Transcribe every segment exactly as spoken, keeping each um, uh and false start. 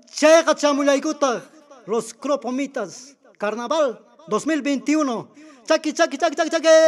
Chayqa chamullaykutaq los Cropomitas Carnaval dos mil veintiuno. Chaki, chaki, chaki, chaki, chaki.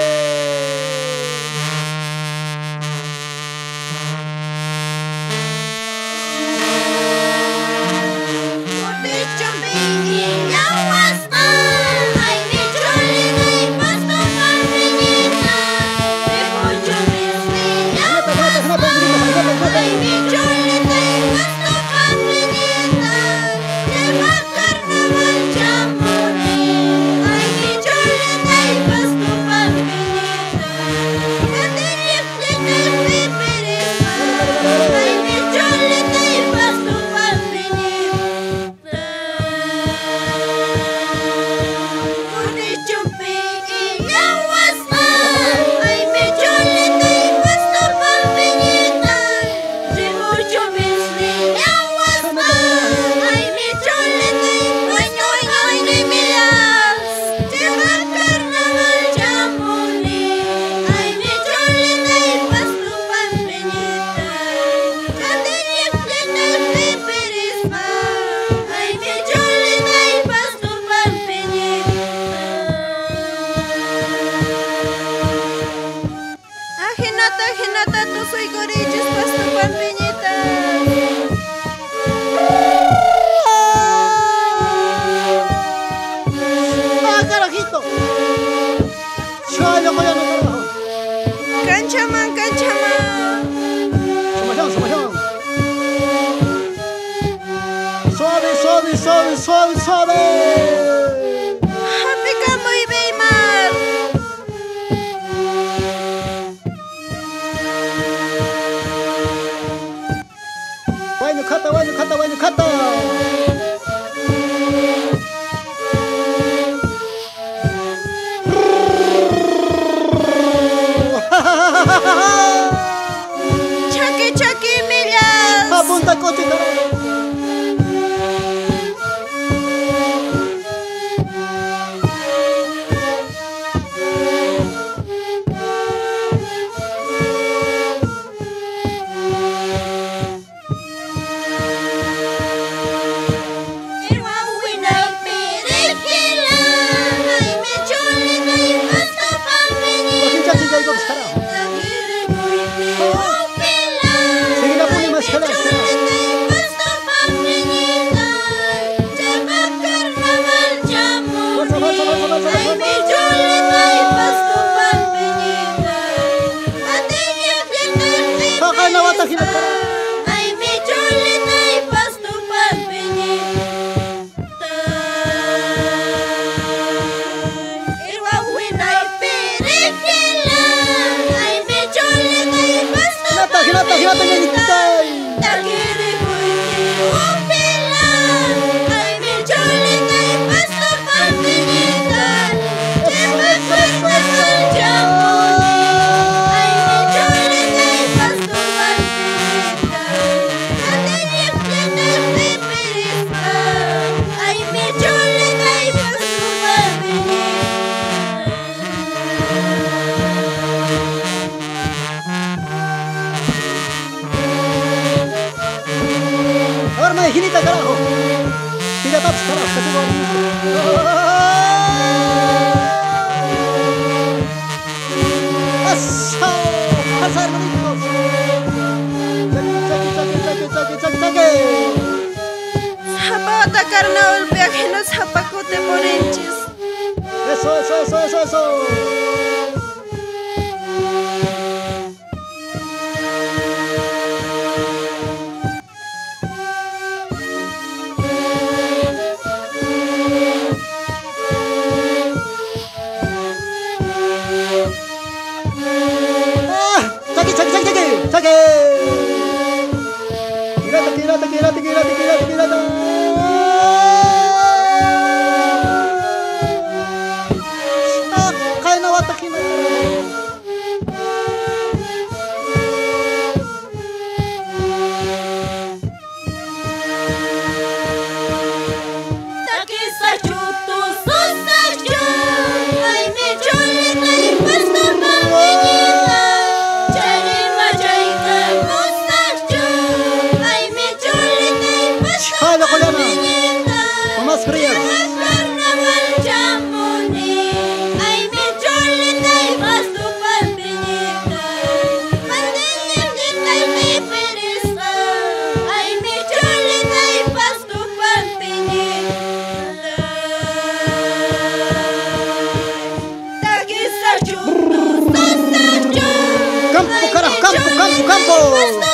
Kanchaman, kanchaman. Sumación, sumación. Suave, suave, suave, suave, suave. Hapika muy beimar. Bueno, kata, bueno, kata, bueno, kata. Chaki, chaki, millas. Apunta cosita. Ginita, carajo. Tira taps, carajo, que tengo ¡eso! ¡Pasa, hermanitos! ¡Chaki, chaki, chaki, chaki, chaki, chaki! Zapata carnaval, viajeno zapacote morenches. Eso, eso, eso, eso, eso. Kirata, kirata, kirata, kirata, kirata. Ah, kaya na wata kina. Takisa chutu susakju, ay me chole kay pasto pamilita, chari majaika. ¡Bravo!